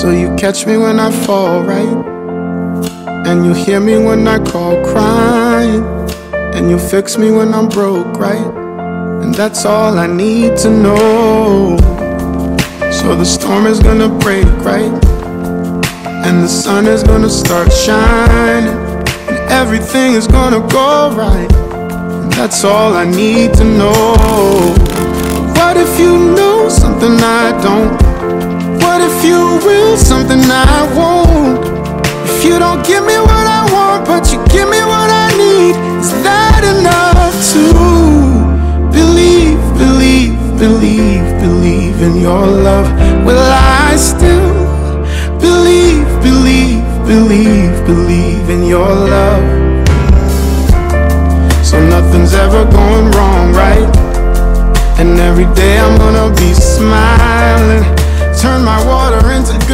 So you catch me when I fall, right? And you hear me when I call crying, and you fix me when I'm broke, right? And that's all I need to know. So the storm is gonna break, right? And the sun is gonna start shining, and everything is gonna go right. And that's all I need to know. What if you know something I don't? What if you will something I won't? If you don't give me what I want, but you give me what I need, is that enough to believe, believe, believe, believe in your love? Will I still believe, believe, believe, believe in your love? So nothing's ever going wrong, right? And every day I'm gonna be smiling. Turn my water into